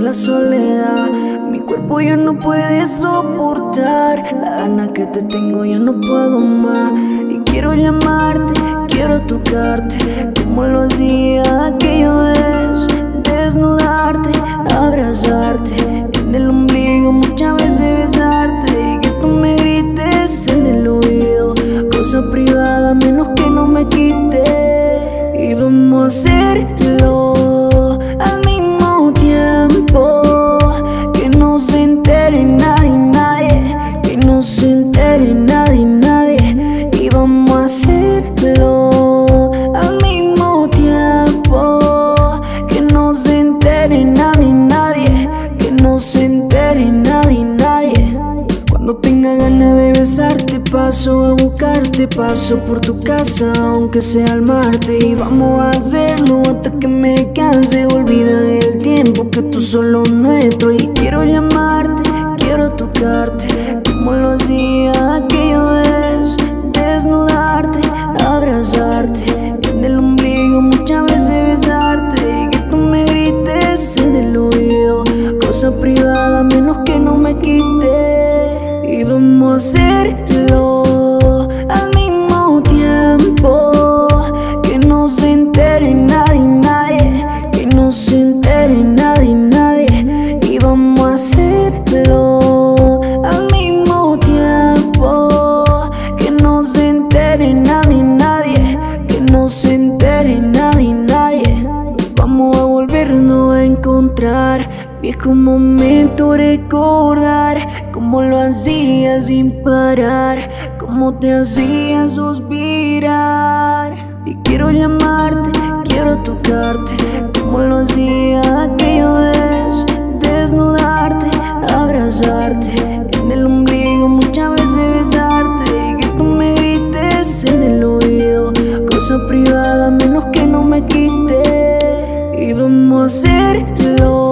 la soledad. Mi cuerpo ya no puede soportar la gana que te tengo, ya no puedo más. Y quiero llamarte, quiero tocarte como lo hacía aquella vez. Desnudarte, abrazarte, en el ombligo muchas veces besarte. Y que tú me grites en el oído, cosa privada menos que no me quite. Y vamos a hacerlo al mismo tiempo, que no se entere nadie, nadie, que no se entere nadie, nadie. Y vamos a hacerlo al mismo tiempo, que no se entere nadie, nadie, que no se entere nadie, nadie. Cuando tenga ganas de besarte paso a buscarte, paso por tu casa aunque sea al martes. Y vamos a hacerlo hasta que me canse, olvida el tiempo que tú solo nuestro. Y quiero llamarte, quiero tocarte como lo hacía aquella vez. Desnudarte, abrazarte, en el ombligo muchas veces besarte. Y que tú me grites en el oído, cosa privada menos que no me quite. Y vamos a hacerlo al mismo tiempo, que no se entere nadie, nadie, que no se entere nadie, nadie. Y vamos a hacerlo al mismo tiempo, que no se entere nadie, nadie, que no se entere nadie, nadie. Vamos a volvernos a encontrar, viejo momento recordar cómo lo hacías sin parar, cómo te hacías suspirar. Y quiero llamarte, quiero tocarte como lo hacía aquella vez. Desnudarte, abrazarte, en el ombligo muchas veces besarte. Y que tú me grites en el oído, cosa privada menos que no me quite. Y vamos a hacerlo